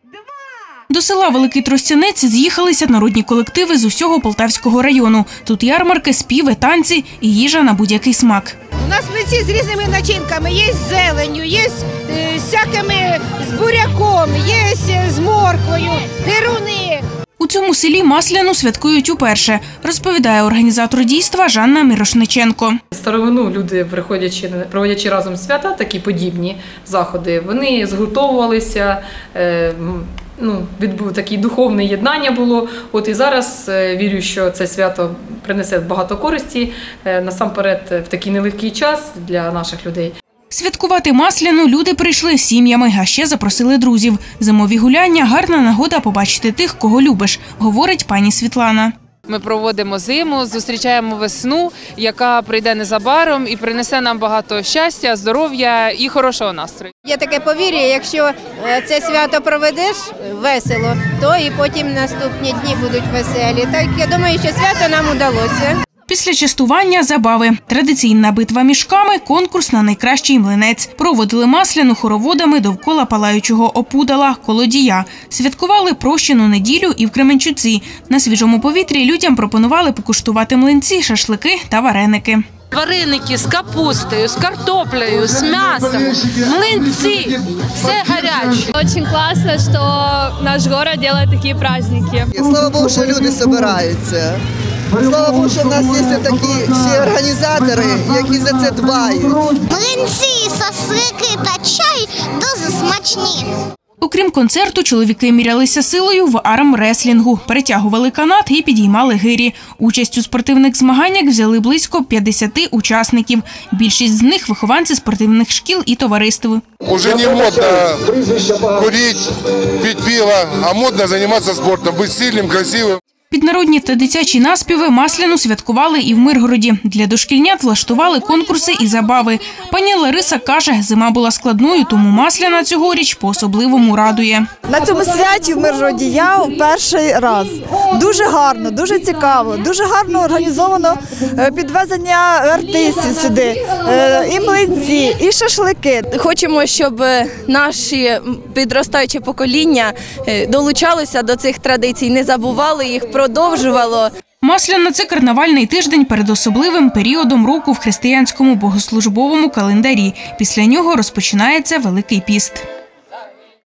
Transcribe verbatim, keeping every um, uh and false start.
До села Великий Тростянець з'їхалися народні колективи з усього Полтавського району. Тут ярмарки, співи, танці і їжа на будь-який смак. У нас млинці з різними начинками. Є з зеленню, є з е, всякими, з буряком, є з морквою, деруни. У цьому селі Масляну святкують уперше, розповідає організатор дійства Жанна Мірошниченко. Старовину люди, приходячи, проводячи разом свята, такі подібні заходи, вони згуртовувалися, е, ну, відбув таке духовне єднання було. От і зараз е, вірю, що це свято принесе багато користі, е, насамперед в такий нелегкий час для наших людей. Святкувати Масляну люди прийшли сім'ями, а ще запросили друзів. Зимові гуляння – гарна нагода побачити тих, кого любиш, говорить пані Світлана. Ми проводимо зиму, зустрічаємо весну, яка прийде незабаром і принесе нам багато щастя, здоров'я і хорошого настрою. Є таке повір'я, якщо це свято проведеш весело, то і потім наступні дні будуть веселі. Так, я думаю, що свято нам вдалося. Після частування – забави. Традиційна битва мішками – конкурс на найкращий млинець. Проводили Масляну хороводами довкола палаючого опудала – колодія. Святкували прощену неділю і в Кременчуці. На свіжому повітрі людям пропонували покуштувати млинці, шашлики та вареники. Вареники з капустою, з картоплею, з м'ясом, млинці, все гаряче. Очень классно, що наш город робить такі праздники. Слава Богу, що люди збираються. Слава Богу, що в нас є такі ще організатори, які за це дбають. Млинці, шашлики та чай дуже смачні. Окрім концерту, чоловіки мірялися силою в армреслінгу, перетягували канат і підіймали гирі. Участь у спортивних змаганнях взяли близько п'ятдесят учасників. Більшість з них – вихованці спортивних шкіл і товариств. Уже не модно курити, пити пиво, а модно займатися спортом, бути сильним, красивим. Піднародні та дитячі наспіви Масляну святкували і в Миргороді. Для дошкільнят влаштували конкурси і забави. Пані Лариса каже, зима була складною, тому Масляна цьогоріч по-особливому радує. На цьому святі в Миргороді я перший раз. Дуже гарно, дуже цікаво, дуже гарно організовано підвезення артистів сюди, і млинці, і шашлики. Хочемо, щоб наші підростаючі покоління долучалися до цих традицій, не забували їх, продовжувало. Масляна – це карнавальний тиждень перед особливим періодом року в християнському богослужбовому календарі. Після нього розпочинається Великий піст.